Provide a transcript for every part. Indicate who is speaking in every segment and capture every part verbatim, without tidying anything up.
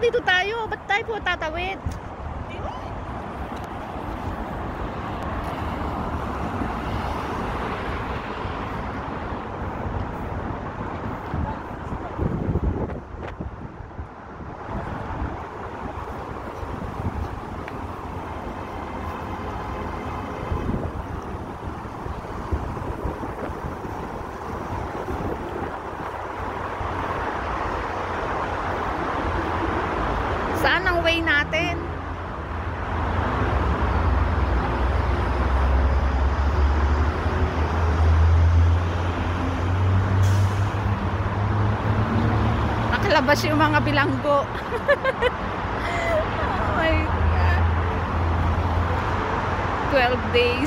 Speaker 1: dito tayo. Ba't tayo po tatawid? Saan ang way natin? Nakalabas yung mga bilanggo. Oh my God. twelve days.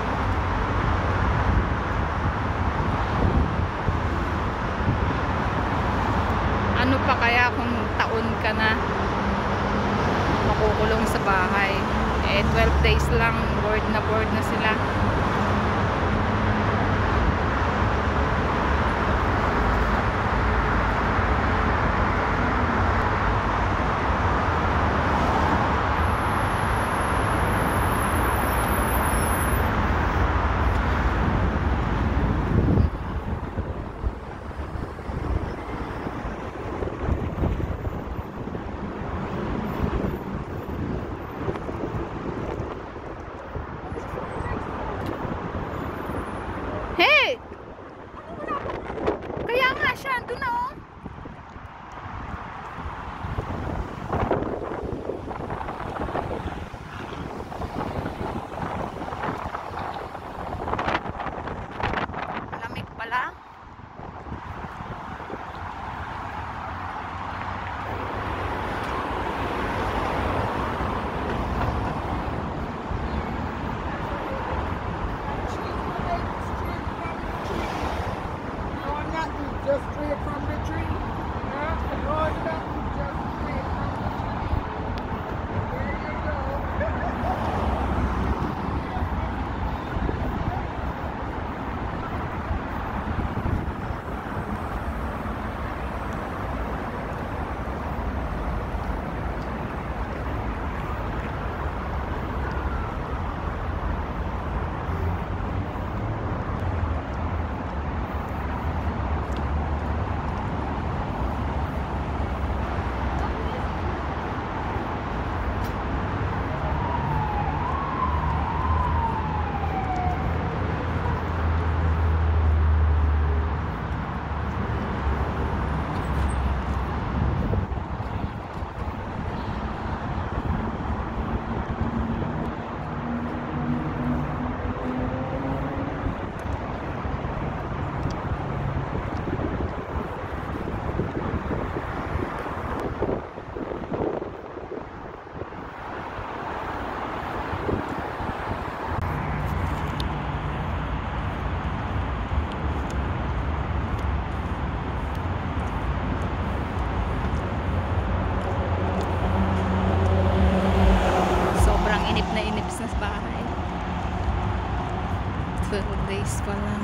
Speaker 1: Ano pa kaya kung taon ka na makukulong sa bahay? Eh twelve days lang, bored na bored na sila. Hey! Kaya nga siya, doon na oh. Lamig pala.
Speaker 2: Just straight from the tree. Yeah, no, it's not just straight from the tree. There you go. twelve days pa lang.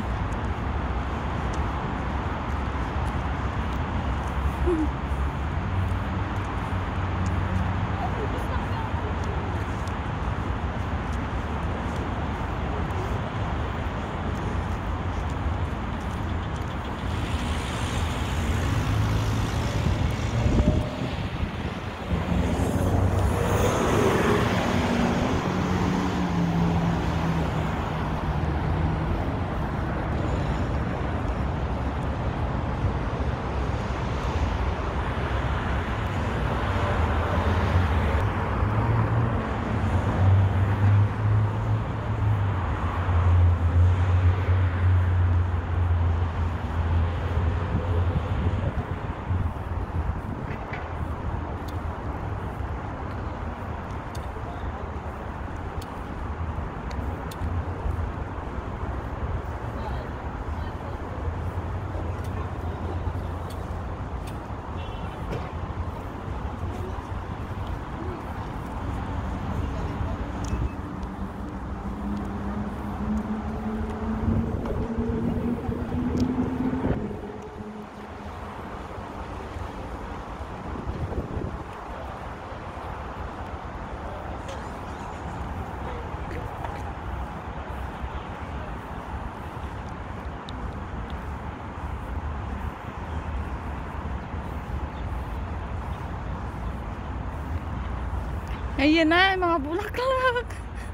Speaker 1: Ayan na, mga bulaklak.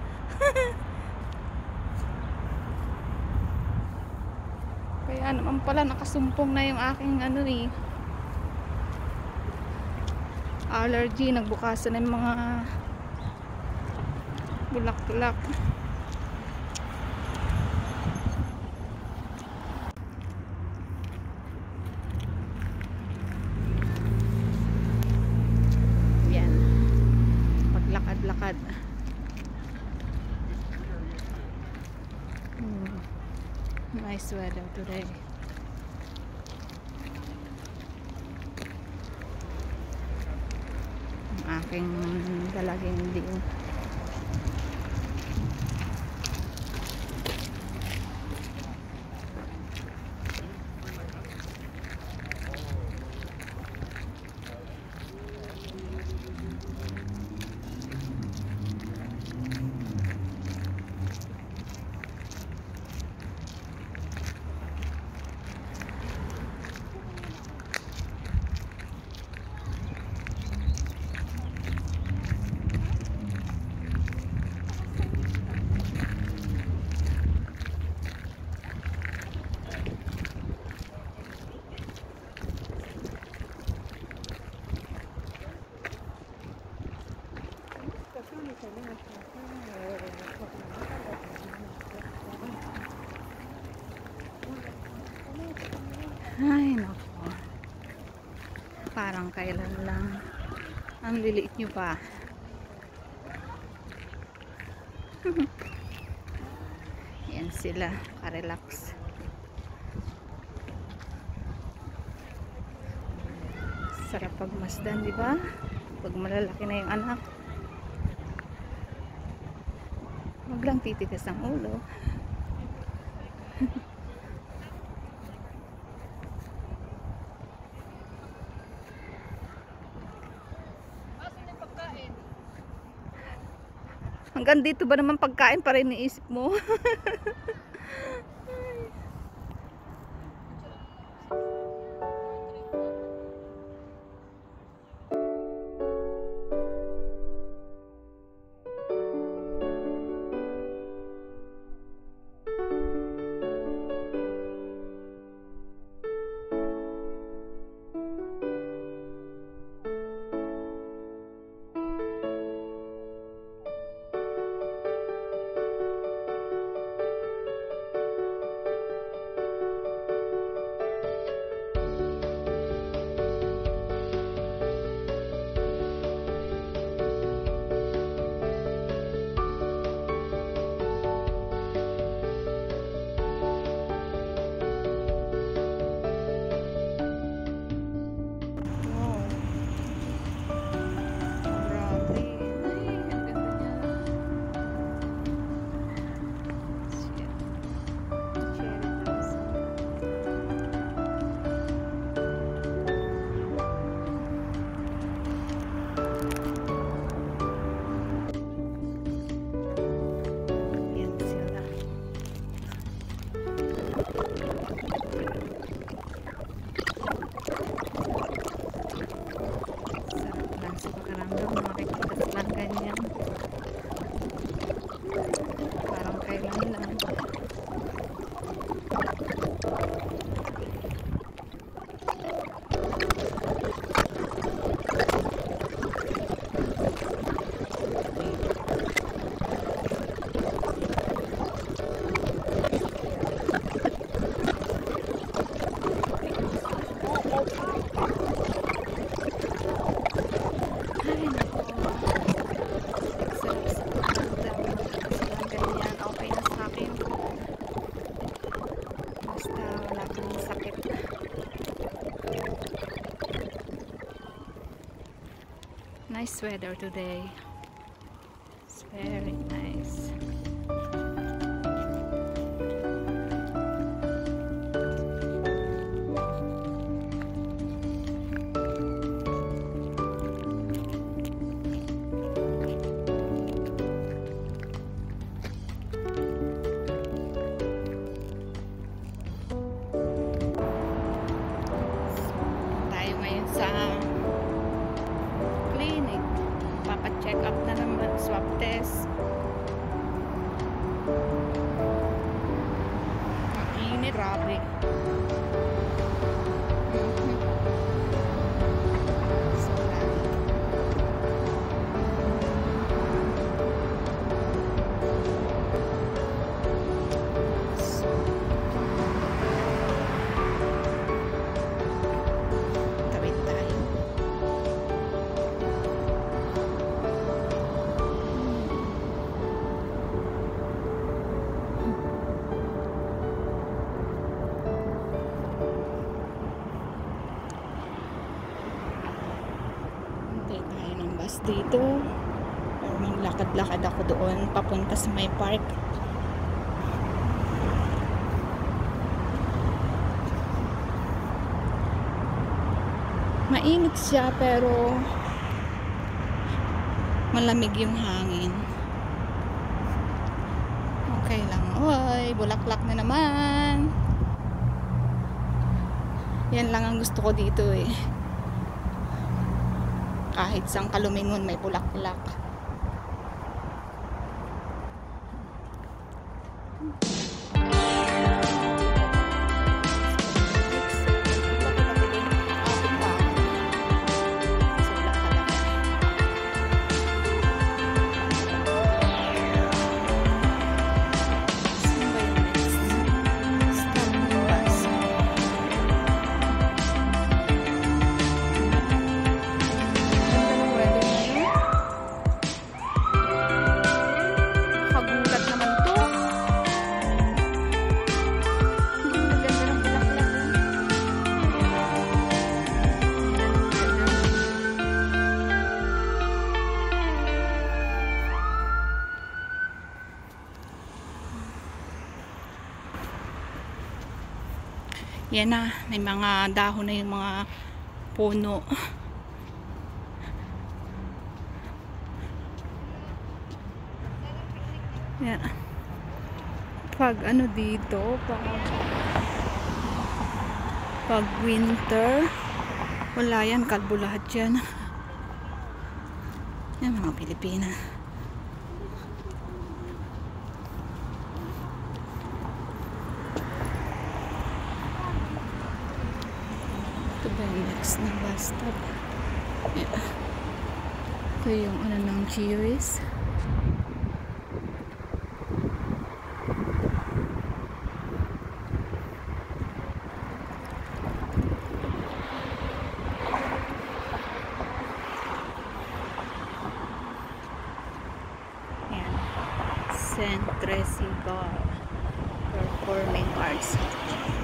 Speaker 1: Kaya naman pala nakasumpong na yung aking ano eh, allergy. Nagbukasan na yung mga bulaklak. Yan, paglakad-lakad. hmm. Nice weather today. Ang aking dalaging din. Ay, nako. Parang kailan lang. Ang liliit nyo pa. Yan sila, ka-relax. Sarap pagmasdan, di ba? Pag malalaki na yung anak. Huwag lang titigas ang ulo. Hanggang dito ba naman pagkain pa rin iniisip mo? Nice weather today. It's very nice. Tayo ngayon sa clinic. Papa-check up na naman init.
Speaker 3: Grabe. Sobrang. Tawid tayo. Hintay tayo ng bus dito. Or maglakad-lakad ako doon papunta sa may park. Mainit siya pero malamig yung hangin. Okay lang. Oy, bulaklak na naman. Yan lang ang gusto ko dito eh. Kahit sang kalumingon may bulaklak.
Speaker 1: Kagulat naman to. Maganda ng bulaklak.
Speaker 3: Yan na, may mga dahon na yung mga puno. Yan. Pag ano dito, pag pag winter, wala yan, kalbo lahat yan. Yan mga Pilipina. Ito ba yung next na bus stop? Yeah. Ito yung ano ng Cheers. Yan. Centre Cigar Performing Arts.